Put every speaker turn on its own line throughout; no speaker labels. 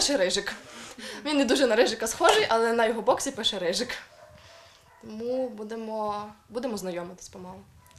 пише Рижик. Він не дуже на Рижика схожий, але на його боксі пише Рижик. Тому будемо знайомитись помалу.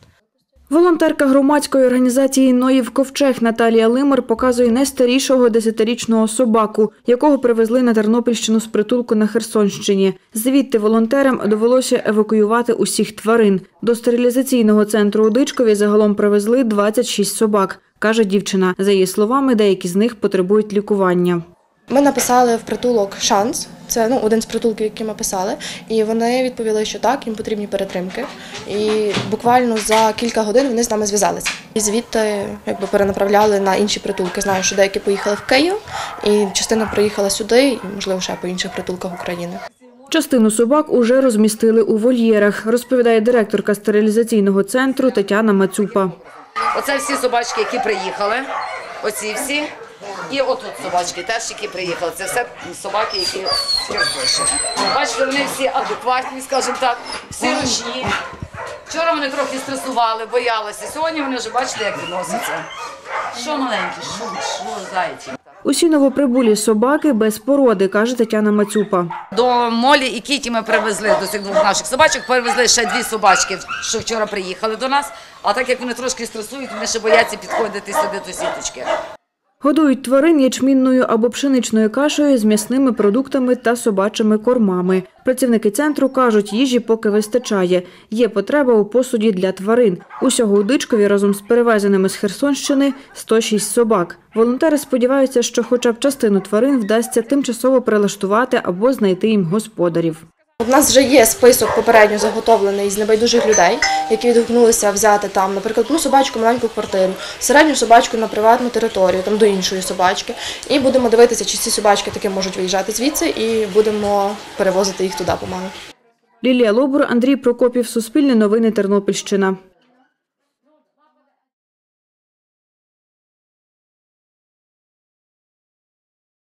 Волонтерка громадської організації «Ноїв Ковчег» Наталія Лимар показує найстарішого 10-річного собаку, якого привезли на Тернопільщину з притулку на Херсонщині. Звідти волонтерам довелося евакуювати усіх тварин. До стерилізаційного центру у Дичкові загалом привезли 26 собак, каже дівчина. За її словами, деякі з них потребують лікування.
Ми написали в притулок «Шанс», це один з притулків, які ми писали, і вони відповіли, що так, їм потрібні перетримки. І буквально за кілька годин вони з нами зв'язалися. І звідти перенаправляли на інші притулки. Знаю, що деякі поїхали в Київ, і частина приїхала сюди, і, можливо, ще по інших притулках України.
Частину собак уже розмістили у вольєрах, розповідає директорка стерилізаційного центру Тетяна Мацюпа.
Оце всі собачки, які приїхали, оці всі. І отут собачки теж, які приїхали. Це все собаки, які з Херсонщини. Бачите, вони всі адекватні, скажімо так, всі ручні. Вчора вони трохи стресували, боялися. Сьогодні вони вже бачите, як відносяться. Що маленькі, що зайці.
Усі новоприбулі собаки без породи, каже Тетяна Мацюпа.
До Молі і Кіті ми привезли, до цих двох наших собачок, привезли ще 2 собачки, що вчора приїхали до нас. А так як вони трошки стресують, вони ще бояться підходити сюди до сіточки.
Годують тварин ячмінною або пшеничною кашею з м'ясними продуктами та собачими кормами. Працівники центру кажуть, їжі поки вистачає. Є потреба у посуді для тварин. Усього у Дичкові разом з перевезеними з Херсонщини 106 собак. Волонтери сподіваються, що хоча б частину тварин вдасться тимчасово прилаштувати або знайти їм господарів.
У нас вже є список попередньо заготовлений з небайдужих людей, які відгукнулися взяти там, наприклад, одну собачку, маленьку квартиру, середню собачку на приватну територію, там до іншої собачки. І будемо дивитися, чи ці собачки таки можуть виїжджати звідси, і будемо перевозити їх туди помалу.
Лілія Лобур, Андрій Прокопів, Суспільне новини, Тернопільщина.